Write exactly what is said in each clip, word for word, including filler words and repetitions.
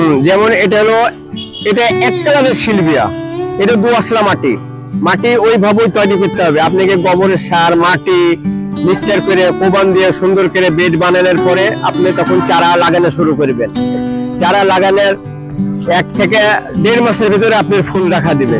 হুম যেমন এটা হলো এটা এক কালারের সিলভিয়া, এটা দোআঁশলা মাটি মাটি ওইভাবেই তৈরি করতে হবে। আপনাকে গোবরের সার মাটি মিক্সচার করে কোবান দিয়ে সুন্দর করে বেড বানানোর পরে আপনি তখন চারা লাগানো শুরু করবেন। চারা লাগানোর এক থেকে দেড় মাসের ভিতরে আপনার ফুল দেখা দিবে।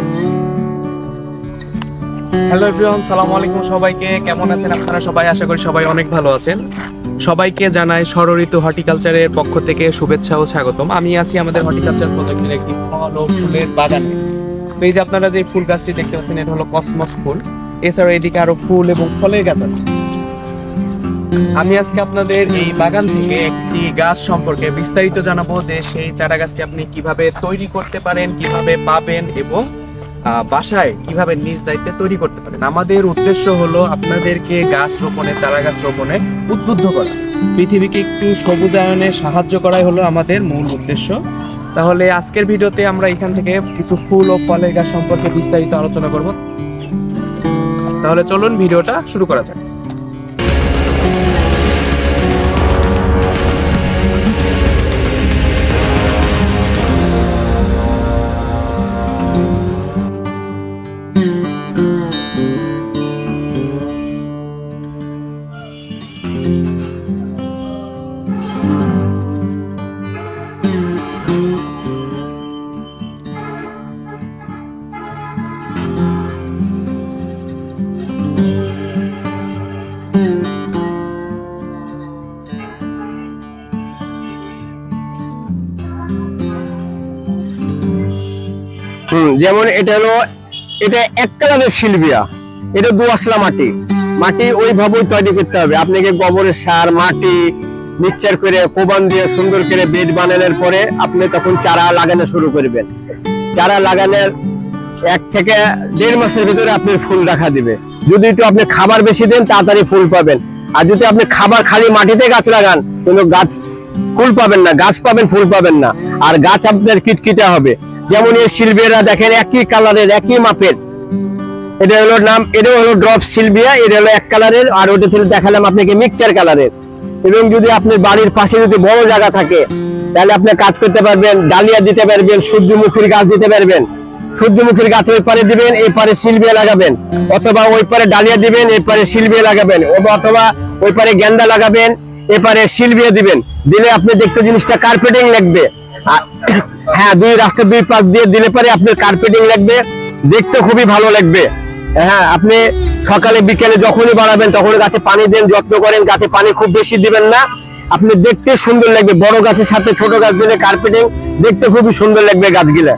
হ্যালো এভরিওয়ান, সালামু আলাইকুম সবাইকে। কেমন আছেন আপনারা সবাই? আশা করি সবাই অনেক ভালো আছেন। সবাইকে জানাই ষড়ঋতু হর্টিকালচারের পক্ষ থেকে শুভেচ্ছা ও স্বাগতম। আমি আছি আমাদের হর্টিকালচার প্রজেক্টের একটি ফল ও ফুলের বাগানে। তো এই যে আপনারা যে ফুল গাছটি দেখতে পাচ্ছেন, এটা হলো কসমস ফুল। এছাড়াও এদিকে আরো ফুল এবং ফলের গাছ আছে। আমি আজকে আপনাদের এই বাগান থেকে একটি গাছ সম্পর্কে বিস্তারিত জানাবো, যে সেই চারা গাছটি আপনি কিভাবে তৈরি করতে পারেন, কিভাবে পাবেন এবং বাসায় কিভাবে নিজ দায়িত্বে তৈরি করতে পারেন। আমাদের উদ্দেশ্য হলো আপনাদেরকে গাছ রোপণে, চারা গাছ রোপণে উদ্বুদ্ধ করা, পৃথিবীকে একটু সবুজায়নে সাহায্য করাই হলো আমাদের মূল উদ্দেশ্য। তাহলে আজকের ভিডিওতে আমরা এখান থেকে কিছু ফুল ও ফলের গাছ সম্পর্কে বিস্তারিত আলোচনা করব। তাহলে চলুন ভিডিওটা শুরু করা যাক। হুম যেমন এটা হলো এটা এক কালারের সিলভিয়া, এটা দোআঁশলা মাটি মাটি ওইভাবেই তৈরি করতে হবে। আপনাকে গোবরের সার মাটি মিক্সচার করে কোবান দিয়ে সুন্দর করে বেড বানানোর পরে আপনি তখন চারা লাগানো শুরু করবেন। চারা লাগানোর এক থেকে দেড় মাসের ভিতরে আপনার ফুল দেখা দিবে। যদি একটু আপনি খাবার বেশি দেন তাড়াতাড়ি ফুল পাবেন, আর যদি আপনি খাবার খালি মাটিতে গাছ লাগান কিন্তু গাছ ফুল পাবেন না, গাছ পাবেন ফুল পাবেন না, আর গাছ আপনার কিটকিটা হবে। যেমন এই সিলভিয়া দেখেন একই কালারের একই মাপের, এটা হলো নাম, এটা হলো ড্রপ সিলভিয়া, এটা হলো এক কালারের, আর ওটা ছিল দেখালাম আপনাকে মিক্সচার কালারের। এবং যদি আপনার বাড়ির পাশে যদি বড় জায়গা থাকে তাহলে আপনি কাজ করতে পারবেন, ডালিয়া দিতে পারবেন, সূর্যমুখীর গাছ দিতে পারবেন। সূর্যমুখীর গাছ ওই পারে দিবেন, এই পারে সিলভিয়া লাগাবেন, অথবা ওই পারে ডালিয়া দিবেন, এই পারে সিলভিয়া লাগাবেন, অথবা ওই পারে গেন্দা লাগাবেন, এপারে সিলভিয়া দিবেন। দিলে আপনি দেখতে জিনিসটা কার্পেটিং লাগবে। হ্যাঁ, দুই রাস্তা দুই পাশ দিয়ে দিলে পরে আপনার কার্পেটিং লাগবে, দেখতে খুবই ভালো লাগবে। হ্যাঁ, আপনি সকালে বিকেলে যখনই বাড়াবেন তখন গাছে পানি দেন, যত্ন করেন। গাছে পানি খুব বেশি দিবেন না, আপনি দেখতে সুন্দর লাগবে। বড় গাছের সাথে ছোট গাছ দিলে কার্পেটিং দেখতে খুবই সুন্দর লাগবে গাছগুলা।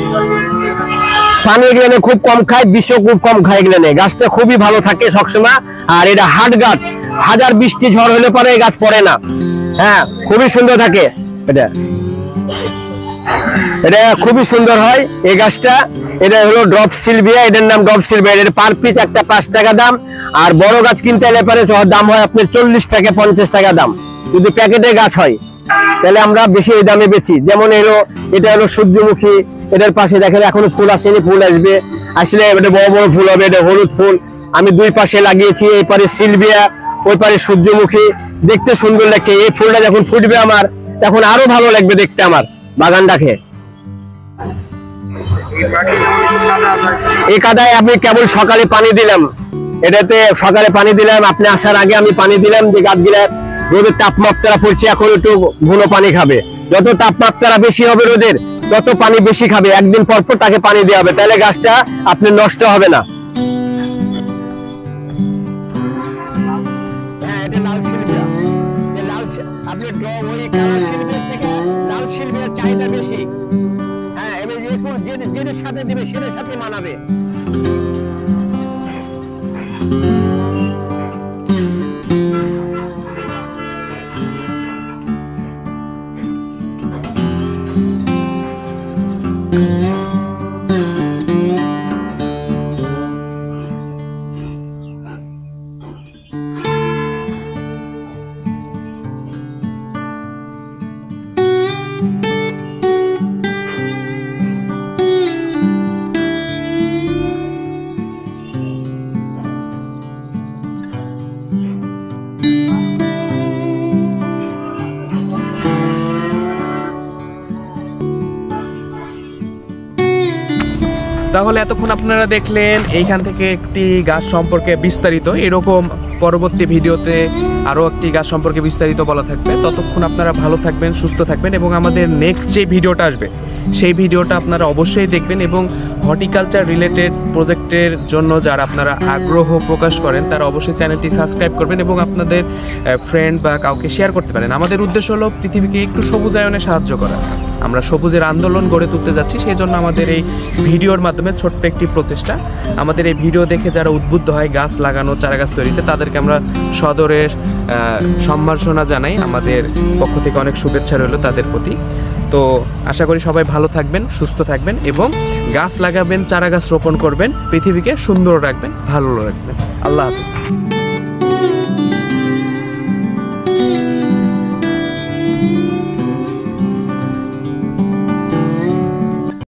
পানি এগুলো খুব কম খায়, বিষও খুব কম খায় এগুলো। গাছটা খুবই ভালো থাকে সবসময়। আর এটা হাট গাছ, হাজার বৃষ্টি ঝড় হলে পরে এই গাছ পড়ে না। হ্যাঁ, খুবই সুন্দর থাকে এটা, এটা খুবই সুন্দর হয় এই গাছটা। এটা হলো ড্রপ সিলভিয়া, এটার নাম ড্রপ সিলভিয়া। এটা পার পিস একটা পাঁচ টাকা দাম, আর বড় গাছ কিনতে এলে পরে দাম হয় আপনার চল্লিশ টাকা পঞ্চাশ টাকা দাম। যদি প্যাকেটের গাছ হয় তাহলে আমরা বেশি এই দামে বেচি। যেমন এলো এটা হলো সূর্যমুখী, এটার পাশে দেখেন এখনো ফুল আসেনি, ফুল আসবে, আসলে এটা বড় বড় ফুল হবে। এটা হলুদ ফুল আমি দুই পাশে লাগিয়েছি, এই পারে সিলভিয়া, ওই পারে সূর্যমুখী, দেখতে সুন্দর লাগছে। এই ফুলটা যখন ফুটবে আমার তখন আরো ভালো লাগবে দেখতে আমার বাগানটাকে। এই কাদায় আমি কেবল সকালে পানি দিলাম, এটাতে সকালে পানি দিলাম, আপনি আসার আগে আমি পানি দিলাম। যে গাছগুলা রোদের তাপমাত্রা পড়ছে, এখন একটু ঘন পানি খাবে। যত তাপমাত্রা বেশি হবে রোদের তত পানি বেশি খাবে, একদিন পর পর তাকে পানি দেওয়া হবে, তাহলে গাছটা আপনি নষ্ট হবে না। হ্যাঁ, এটা লাল সিলভিয়া, লাল আপনি ওই কালার সিলভিয়ার থেকে লাল সিলভিয়ার চাহিদা বেশি। হ্যাঁ, এবার যেটার সাথে দিবে সেটার সাথে মানাবে। তাহলে এতক্ষণ আপনারা দেখলেন এইখান থেকে একটি গাছ সম্পর্কে বিস্তারিত, এরকম পরবর্তী ভিডিওতে আরও একটি গাছ সম্পর্কে বিস্তারিত বলা থাকবে। ততক্ষণ আপনারা ভালো থাকবেন, সুস্থ থাকবেন এবং আমাদের নেক্সট যে ভিডিওটা আসবে সেই ভিডিওটা আপনারা অবশ্যই দেখবেন এবং হর্টিকালচার রিলেটেড প্রজেক্টের জন্য যারা আপনারা আগ্রহ প্রকাশ করেন তারা অবশ্যই চ্যানেলটি সাবস্ক্রাইব করবেন এবং আপনাদের ফ্রেন্ড বা কাউকে শেয়ার করতে পারেন। আমাদের উদ্দেশ্য হলো পৃথিবীকে একটু সবুজায়নে সাহায্য করা। আমরা সবুজের আন্দোলন গড়ে তুলতে যাচ্ছি, সেই জন্য আমাদের এই ভিডিওর মাধ্যমে ছোট্ট একটি প্রচেষ্টা। আমাদের এই ভিডিও দেখে যারা উদ্বুদ্ধ হয় গাছ লাগানো, চারা গাছ তৈরিতে, তাদেরকে আমরা সদরের সম্মাননা জানাই। আমাদের পক্ষ থেকে অনেক শুভেচ্ছা রইল তাদের প্রতি। তো আশা করি সবাই ভালো থাকবেন, সুস্থ থাকবেন এবং গাছ লাগাবেন, চারা গাছ রোপণ করবেন, পৃথিবীকে সুন্দর রাখবেন, ভালো রাখবেন। আল্লাহ হাফিজ।